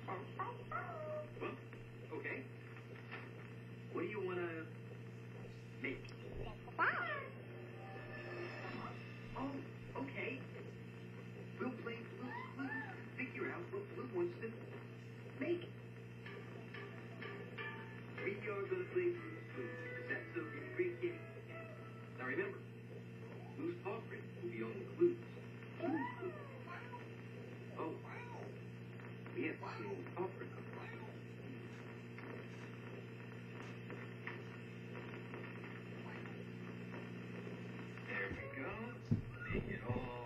Well, okay. What do you want to make? Oh, okay. We'll figure out what Blue wants to make. We are going to play Blue's Clues. That's okay, great game. Now remember, Blue's paw print will be on the clues. Blue's Clues. Oh, we have to see paw print on the There we go. Make it all